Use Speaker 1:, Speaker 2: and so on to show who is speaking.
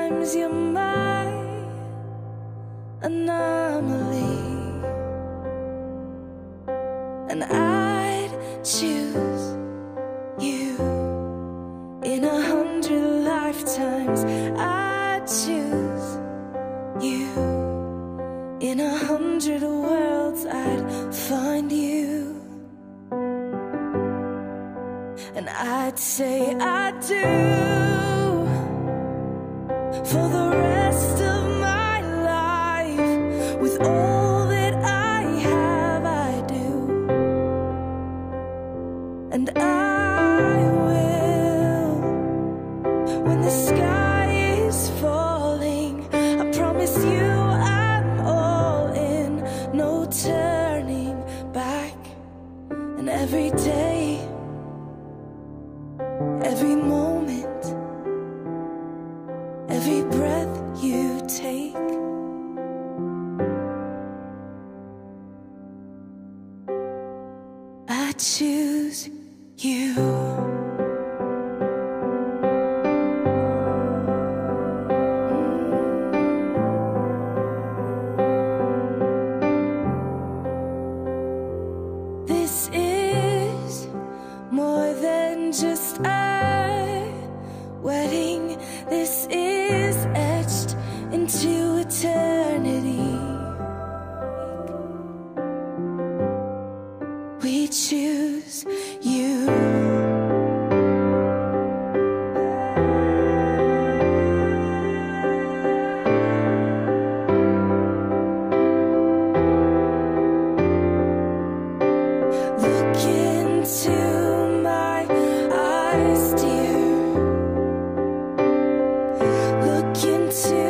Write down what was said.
Speaker 1: Sometimes you're my anomaly, and I'd choose you in 100 lifetimes. I'd choose you in 100 worlds. I'd find you, and I'd say I do for the rest of my life. With all that I have, I do, and I will. When the sky is falling, I promise you I'm all in, no turning back. And every day, every moment, every breath you take, I choose you. This is more than just a wedding. This is etched into eternity. We choose you. Look into my eyes, dear. Look into